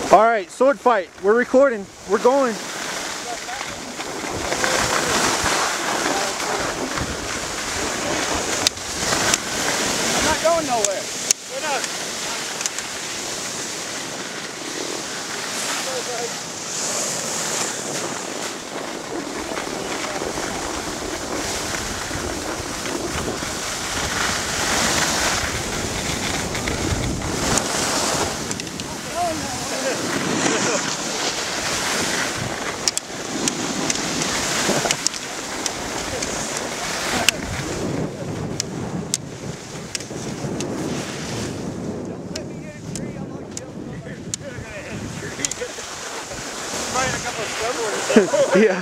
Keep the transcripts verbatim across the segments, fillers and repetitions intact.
All right, sword fight. We're recording. We're going. I'm not going nowhere. We're not. Yeah.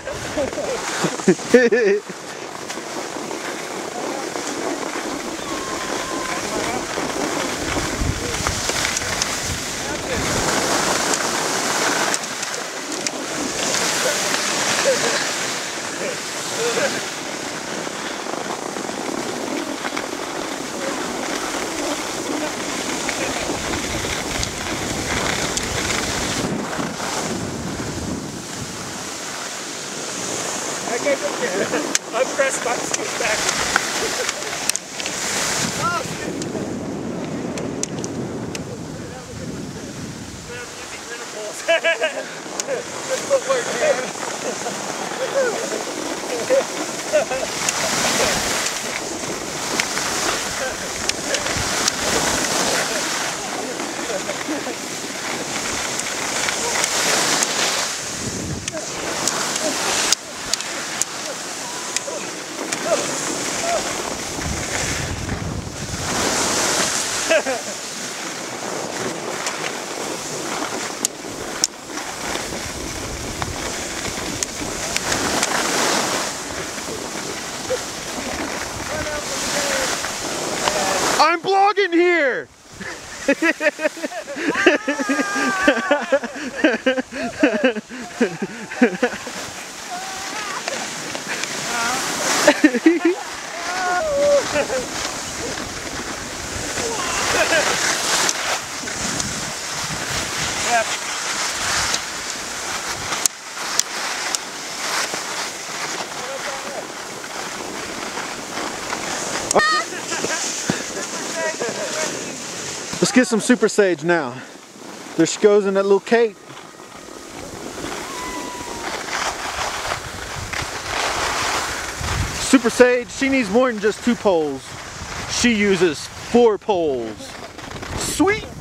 I pressed my skin back. Oh, shit. Good footwork, I'm blogging here. Let's get some Super Sage now. There she goes in that little cake. Super Sage, she needs more than just two poles. She uses four poles. Sweet!